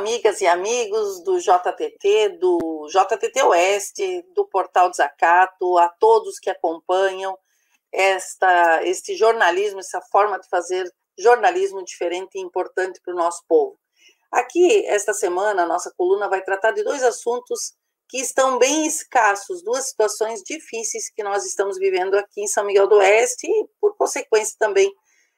amigas e amigos do JTT Oeste, do Portal Desacato, a todos que acompanham este jornalismo, essa forma de fazer jornalismo diferente e importante para o nosso povo. Aqui, esta semana, a nossa coluna vai tratar de dois assuntos que estão bem escassos, duas situações difíceis que nós estamos vivendo aqui em São Miguel do Oeste e, por consequência, também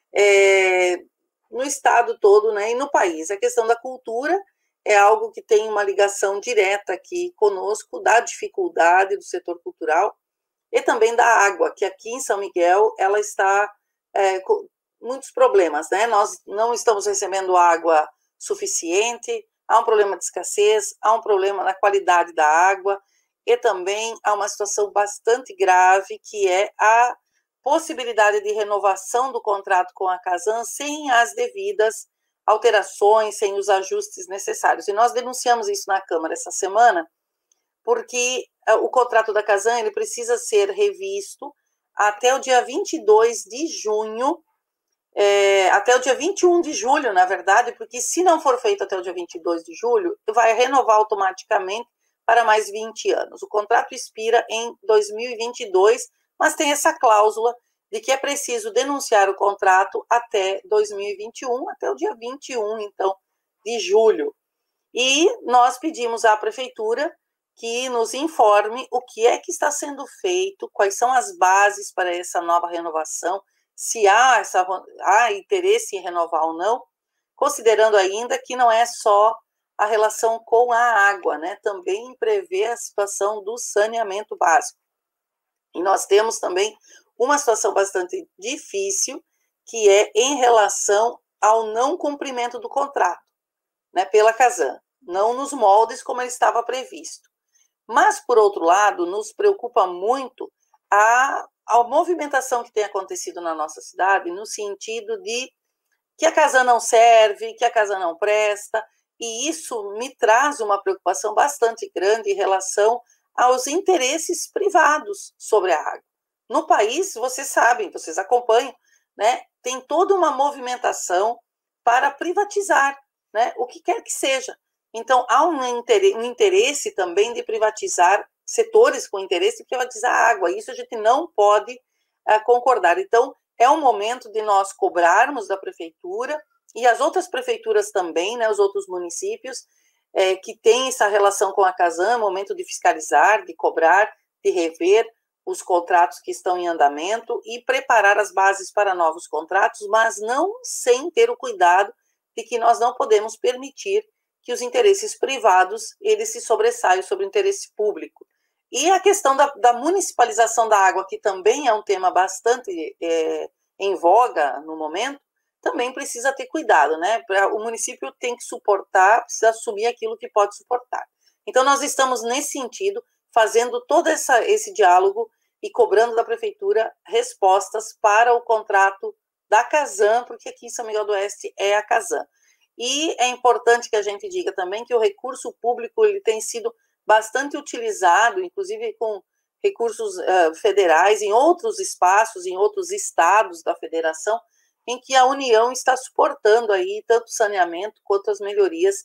no estado todo, né, e no país. A questão da cultura é algo que tem uma ligação direta aqui conosco, da dificuldade do setor cultural e também da água, que aqui em São Miguel ela está com muitos problemas, né? Nós não estamos recebendo água suficiente, há um problema de escassez, há um problema na qualidade da água e também há uma situação bastante grave que é a possibilidade de renovação do contrato com a Casan sem as devidas alterações, sem os ajustes necessários. E nós denunciamos isso na Câmara essa semana, porque o contrato da Casan ele precisa ser revisto até o dia 22 de junho, até o dia 21 de julho, na verdade, porque se não for feito até o dia 22 de julho, vai renovar automaticamente para mais 20 anos. O contrato expira em 2022, mas tem essa cláusula de que é preciso denunciar o contrato até 2021, até o dia 21, então, de julho. E nós pedimos à Prefeitura que nos informe o que é que está sendo feito, quais são as bases para essa nova renovação, se há interesse em renovar ou não, considerando ainda que não é só a relação com a água, né? Também prevê a situação do saneamento básico. E nós temos também uma situação bastante difícil, que é em relação ao não cumprimento do contrato, né, pela Casan, não nos moldes como ele estava previsto. Mas, por outro lado, nos preocupa muito a movimentação que tem acontecido na nossa cidade, no sentido de que a Casan não serve, que a Casan não presta, e isso me traz uma preocupação bastante grande em relação aos interesses privados sobre a água. No país, vocês sabem, vocês acompanham, né, tem toda uma movimentação para privatizar, né, o que quer que seja. Então, há um interesse também de privatizar, setores com interesse de privatizar a água. Isso a gente não pode concordar. Então, é um momento de nós cobrarmos da Prefeitura e as outras prefeituras também, né, os outros municípios, que têm essa relação com a Casan, momento de fiscalizar, de cobrar, de rever os contratos que estão em andamento e preparar as bases para novos contratos, mas não sem ter o cuidado de que nós não podemos permitir que os interesses privados eles se sobressaiam sobre o interesse público. E a questão da municipalização da água, que também é um tema bastante em voga no momento, também precisa ter cuidado, né? O município tem que suportar, precisa assumir aquilo que pode suportar. Então, nós estamos, nesse sentido, fazendo todo esse diálogo e cobrando da Prefeitura respostas para o contrato da Casan, porque aqui em São Miguel do Oeste é a Casan. E é importante que a gente diga também que o recurso público ele tem sido bastante utilizado, inclusive com recursos federais, em outros espaços, em outros estados da federação, em que a União está suportando aí tanto saneamento quanto as melhorias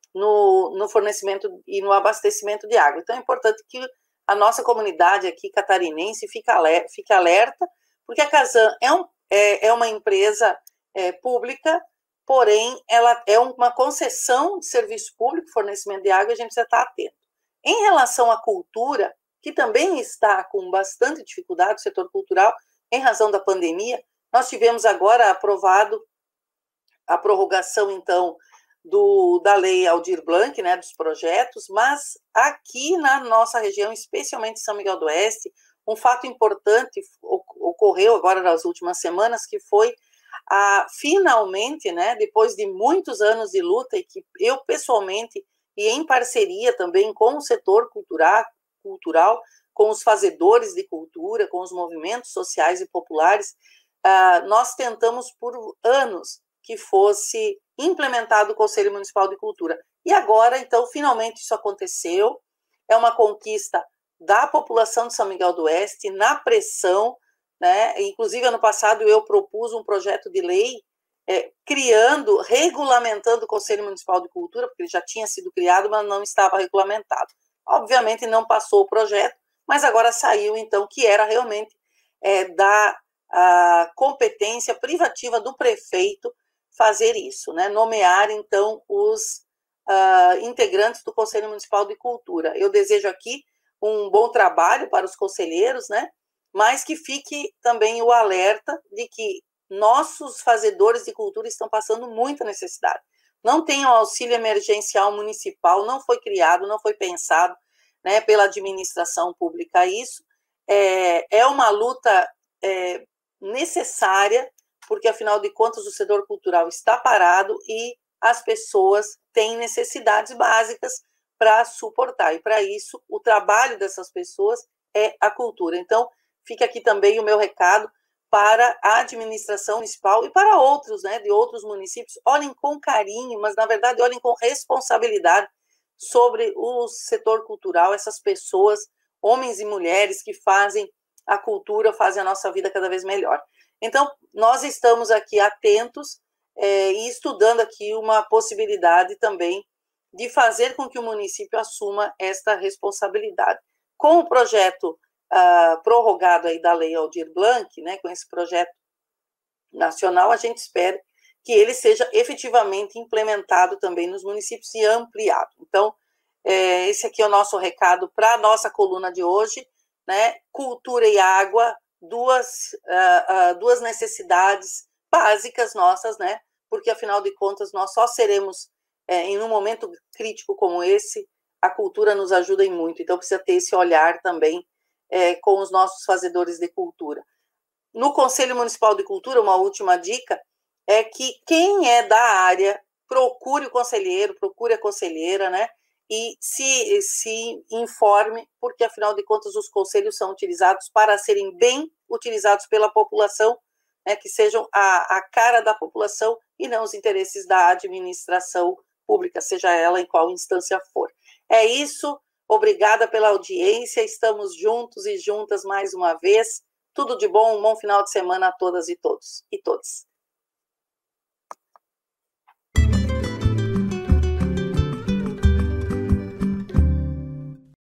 no fornecimento e no abastecimento de água. Então, é importante que a nossa comunidade aqui catarinense fique alerta, porque a Casan é uma empresa pública, porém, ela é uma concessão de serviço público, fornecimento de água, e a gente precisa estar atento. Em relação à cultura, que também está com bastante dificuldade, o setor cultural, em razão da pandemia, nós tivemos agora aprovado a prorrogação, então, da Lei Aldir Blanc, né, dos projetos, mas aqui na nossa região, especialmente São Miguel do Oeste, um fato importante ocorreu agora nas últimas semanas, que foi finalmente, né, depois de muitos anos de luta, e que eu pessoalmente, e em parceria também com o setor cultural, com os fazedores de cultura, com os movimentos sociais e populares, nós tentamos por anos que fosse implementado o Conselho Municipal de Cultura. E agora, então, finalmente isso aconteceu, é uma conquista da população de São Miguel do Oeste, na pressão, né? Inclusive, ano passado, eu propus um projeto de lei criando, regulamentando o Conselho Municipal de Cultura, porque ele já tinha sido criado, mas não estava regulamentado. Obviamente não passou o projeto, mas agora saiu, então, que era realmente da competência privativa do prefeito fazer isso, né? Nomear, então, os integrantes do Conselho Municipal de Cultura. Eu desejo aqui um bom trabalho para os conselheiros, né? Mas que fique também o alerta de que nossos fazedores de cultura estão passando muita necessidade. Não tem o auxílio emergencial municipal, não foi criado, não foi pensado, né, pela administração pública. Isso é uma luta necessária, porque, afinal de contas, o setor cultural está parado e as pessoas têm necessidades básicas para suportar. E, para isso, o trabalho dessas pessoas é a cultura. Então, fica aqui também o meu recado para a administração municipal e para outros, né, de outros municípios. Olhem com carinho, mas, na verdade, olhem com responsabilidade sobre o setor cultural, essas pessoas, homens e mulheres que fazem a cultura, fazem a nossa vida cada vez melhor. Então, nós estamos aqui atentos e estudando aqui uma possibilidade também de fazer com que o município assuma esta responsabilidade. Com o projeto prorrogado aí da Lei Aldir Blanc, né, com esse projeto nacional, a gente espera que ele seja efetivamente implementado também nos municípios e ampliado. Então, esse aqui é o nosso recado para a nossa coluna de hoje, né? Cultura e água, duas necessidades básicas nossas, né? Porque, afinal de contas, nós só seremos, em um momento crítico como esse, a cultura nos ajuda em muito, então precisa ter esse olhar também com os nossos fazedores de cultura. No Conselho Municipal de Cultura, uma última dica é que quem é da área procure o conselheiro, procure a conselheira, né? E se informe, porque, afinal de contas, os conselhos são utilizados para serem bem utilizados pela população, né, que sejam a cara da população e não os interesses da administração pública, seja ela em qual instância for. É isso, obrigada pela audiência, estamos juntos e juntas mais uma vez. Tudo de bom, um bom final de semana a todas e todos e todas.